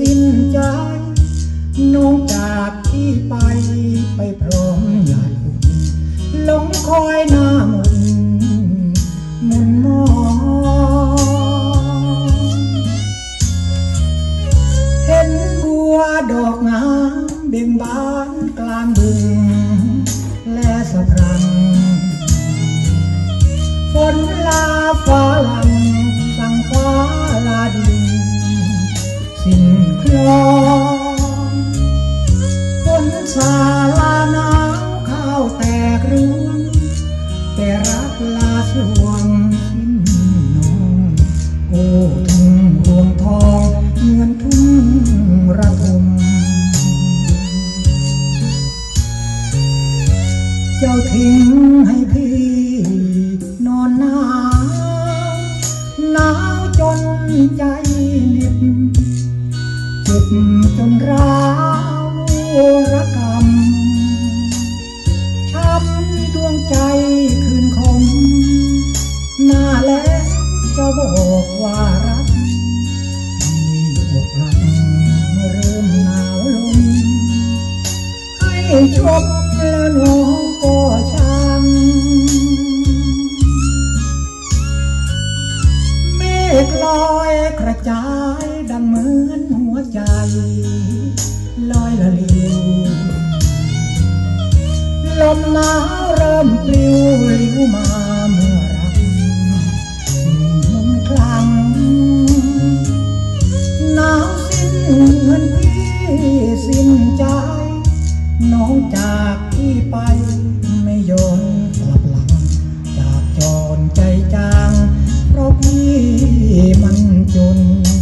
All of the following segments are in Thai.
สิ้นใจน้องจากที่ไปพร้อมหยาดฝุ่นหลงคอยหน้ามุนมองเห็นบัวดอกงามเบ่งบานกลางบึงและสะพรั่งฝนลาฟ้าหลังสั่งฟ้าลาดินสิ้นคลองฝนสาลาหนาวข้าวแตกร่วงแต่รักลาสวงสิ้นน้องโอ้ทุ่งรวงทองเหมือนทุ่งระทมเจ้าทิ้งให้พี่นอนหนาวจนใจเหน็บเจ็บจนร้าวระกำช้ำดวงใจคืนคมหน้าแล้วจะบอกว่ารักที่อกหักเมื่อเริ่มหนาวลงให้ชบแล้วน้องก็ช้ำเมฆลอยกระจายดังเหมือนหัวใจลอยละลิวลมหนาวเริ่มปลิวลิ้วมาเมื่อรักมนต์คลังหนาวสิ้นเหมือนพี่สิ้นใจน้องจากที่ไปไม่ยอมกลับหลังจากจรใจจางเพราะพี่มันจน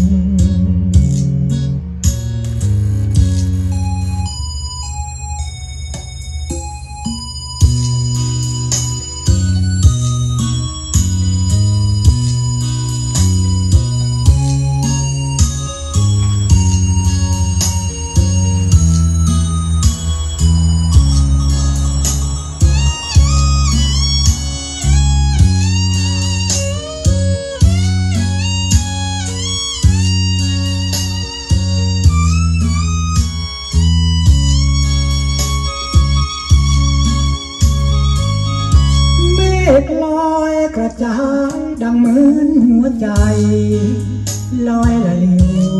เมฆลอยกระจายดังเหมือนหัวใจลอยละลิว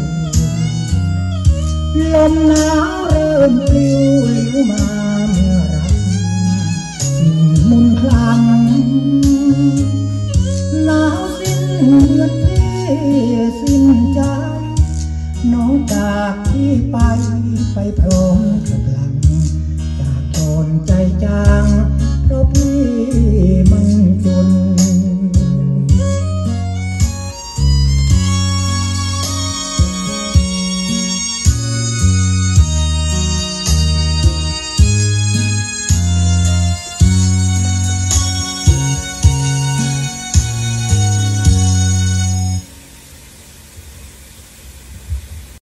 ลมหนาวเริ่มปลิวลิ้วมาเมื่อรักสิ้นมนต์คลังหนาวสิ้นเหมือนพี่สิ้นใจน้องจากที่ไปพร้อมกำลังจากจนใจจางเพราะพี่มัน